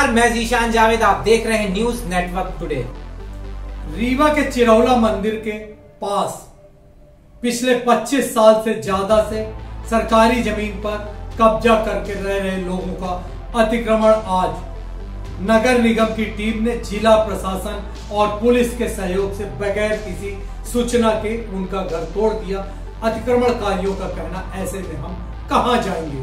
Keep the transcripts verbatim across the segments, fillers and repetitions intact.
नमस्कार, मैं जीशान जावेद, आप देख रहे हैं न्यूज नेटवर्क टुडे। रीवा के चिरौला मंदिर के पास पिछले पच्चीस साल से ज्यादा से सरकारी जमीन पर कब्जा करके रह रहे लोगों का अतिक्रमण आज नगर निगम की टीम ने जिला प्रशासन और पुलिस के सहयोग से बगैर किसी सूचना के उनका घर तोड़ दिया। अतिक्रमणकारियों का कहना, ऐसे में हम कहां जाएंगे।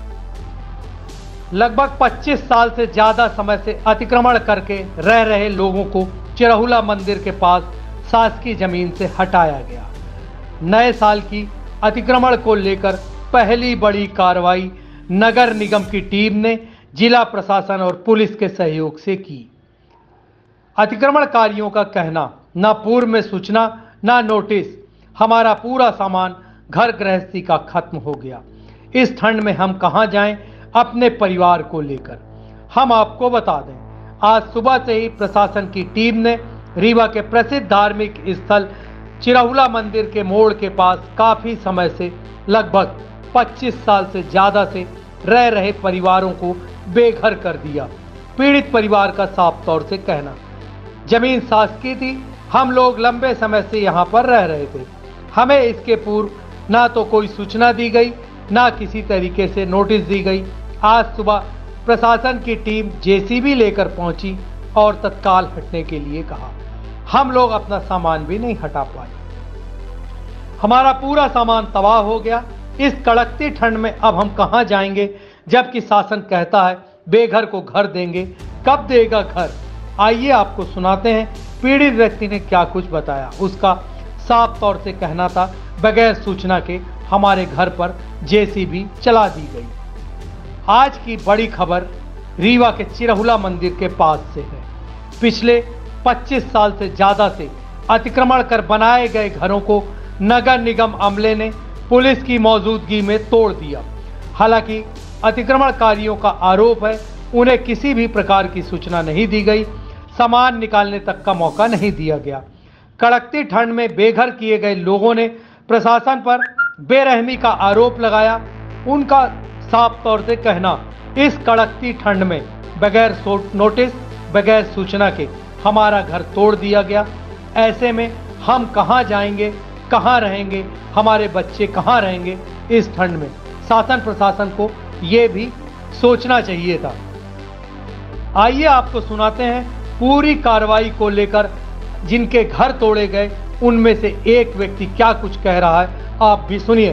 लगभग पच्चीस साल से ज्यादा समय से अतिक्रमण करके रह रहे लोगों को चिरौला मंदिर के पास शासकीय जमीन से हटाया गया। नए साल की अतिक्रमण को लेकर पहली बड़ी कार्रवाई नगर निगम की टीम ने जिला प्रशासन और पुलिस के सहयोग से की। अतिक्रमणकारियों का कहना, ना पूर्व में सूचना ना नोटिस, हमारा पूरा सामान घर गृहस्थी का खत्म हो गया। इस ठंड में हम कहां जाएं अपने परिवार को लेकर। हम आपको बता दें, आज सुबह से ही प्रशासन की टीम ने रीवा के प्रसिद्ध धार्मिक स्थल चिरौला मंदिर के मोड़ के पास काफी समय से लगभग पच्चीस साल से ज्यादा से रह रहे परिवारों को बेघर कर दिया। पीड़ित परिवार का साफ तौर से कहना, जमीन शासकीय थी, हम लोग लंबे समय से यहाँ पर रह रहे थे। हमें इसके पूर्व ना तो कोई सूचना दी गई, ना किसी तरीके से नोटिस दी गई। आज सुबह प्रशासन की टीम जेसीबी लेकर पहुंची और तत्काल हटने के लिए कहा। हम लोग अपना सामान भी नहीं हटा पाए। हमारा पूरा सामान तबाह हो गया। इस कड़कती ठंड में अब हम कहां जाएंगे, जबकि शासन कहता है बेघर को घर देंगे। कब देगा घर? आइए आपको सुनाते हैं पीड़ित व्यक्ति ने क्या कुछ बताया। उसका साफ तौर से कहना था, बगैर सूचना के हमारे घर पर जेसीबी चला दी गई। आज की बड़ी खबर रीवा के चिरौला मंदिर के पास से है। पिछले पच्चीस साल से ज्यादा से अतिक्रमण कर बनाए गए घरों को नगर निगम अमले ने पुलिस की मौजूदगी में तोड़ दिया। हालांकि अतिक्रमणकारियों का आरोप है उन्हें किसी भी प्रकार की सूचना नहीं दी गई, सामान निकालने तक का मौका नहीं दिया गया। कड़कती ठंड में बेघर किए गए लोगों ने प्रशासन पर बेरहमी का आरोप लगाया। उनका साफ तौर से कहना, इस कड़कती ठंड में बगैर नोटिस, बगैर सूचना के हमारा घर तोड़ दिया गया। ऐसे में हम कहां जाएंगे, कहां रहेंगे, हमारे बच्चे कहां रहेंगे इस ठंड में। शासन प्रशासन को ये भी सोचना चाहिए था। आइए आपको सुनाते हैं पूरी कार्रवाई को लेकर जिनके घर तोड़े गए उनमें से एक व्यक्ति क्या कुछ कह रहा है, आप भी सुनिए।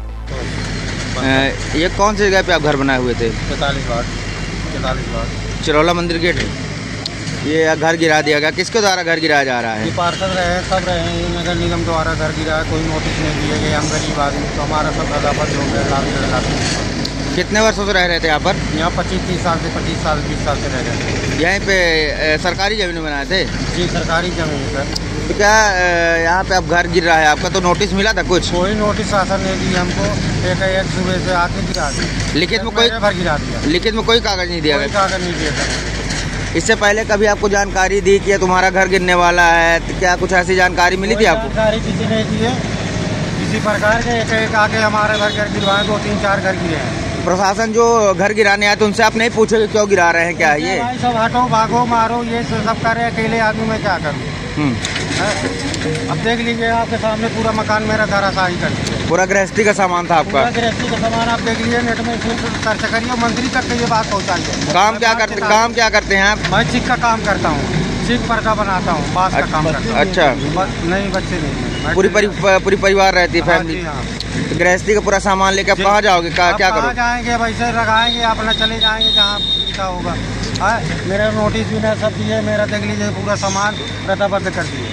ये कौन सी जगह पे आप घर बनाए हुए थे? पैंतालीस वार्ड पैंतालीस वार्ड चिरौला मंदिर गेट है। ये घर गिरा दिया गया, किसके द्वारा घर गिराया जा रहा है? ये पार्षद रहे हैं, सब रहे हैं, नगर निगम द्वारा घर गिरा है, कोई नोटिस नहीं दिए गए। हम गरीब आदमी, तो हमारा सब गदाफत हो गया। लाभ कितने वर्षों से रह रहे थे यहाँ पर? यहाँ पच्चीस तीस साल से पच्चीस साल बीस साल से रह रहे थे। यहीं पे सरकारी जमीन बनाए थे? जी, सरकारी जमीन सर। तो क्या यहाँ पे अब घर गिर रहा है आपका, तो नोटिस मिला था कुछ? कोई नोटिस शासन ने दी हमको। एक एक सुबह से आके गिरा दी। लिखित में कोई भर गिरा दिया? लिखित में कोई कागज नहीं दिया गया? कागज नहीं दिया था। इससे पहले कभी आपको जानकारी दी कि तुम्हारा घर गिरने वाला है, तो क्या कुछ ऐसी जानकारी मिली थी आपको? जानकारी किसी ने दी है, किसी प्रकार के एक एक आके हमारे घर घर गिरवाए, दो तीन चार घर गिरे हैं। प्रशासन जो घर गिराने आए तो उनसे आप नहीं पूछे कि क्यों गिरा रहे हैं, क्या है ये? भाई सब हटो, भागो, मारो, ये सब करे। अकेले आदमी में क्या करूँ? अब देख लीजिए, आपके सामने पूरा मकान मेरा धराशायी कर दिया। पूरा गृहस्थी का सामान था आपका? पूरा गृहस्थी का सामान आप देख लीजिए, नेट में सर्च करिए, मंत्री तक के ये बात पहुँचाइए। काम क्या करते काम क्या करते हैं आप? मैं चिक का काम करता हूँ, चिक पर्दा बनाता हूँ, बांस का काम करता हूँ। अच्छा, नहीं बच्चे नहीं, पूरी पूरी परिवार रहती है, फैमिली? गृहस्थी का पूरा सामान लेके आप कहाँ जाओगे, क्या क्या करोगे? जाएंगे, वैसे लगाएंगे, अपना चले जाएंगे जहाँ क्या होगा। है मेरा नोटिस भी नहीं सब दिए, मेरा देख लीजिए पूरा सामान रद्दाबद्द कर दिए।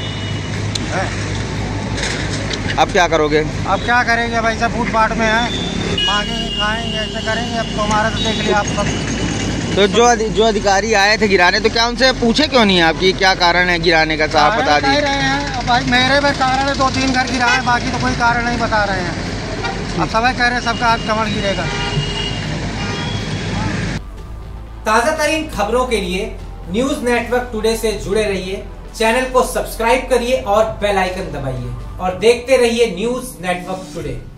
अब क्या करोगे? अब क्या करेंगे, वैसे फुटपाथ में है, मांगेंगे, खाएंगे, ऐसे करेंगे। अब तो हमारा तो देख लिया आप सब। तो जो जो अधिकारी आए थे गिराने, तो क्या उनसे पूछे क्यों नहीं आपकी क्या कारण है गिराने का? साहब बता दिए रहे हैं भाई, मेरे भी कारण है, दो तीन घर गिराए, बाकी तो कोई कारण नहीं बता रहे हैं। अब सब कह रहे हैं सबका आज कमर गिरेगा। ताजा तरीन खबरों के लिए न्यूज नेटवर्क टुडे से जुड़े रहिए। चैनल को सब्सक्राइब करिए और बेल आइकन दबाइए और देखते रहिए न्यूज नेटवर्क टुडे।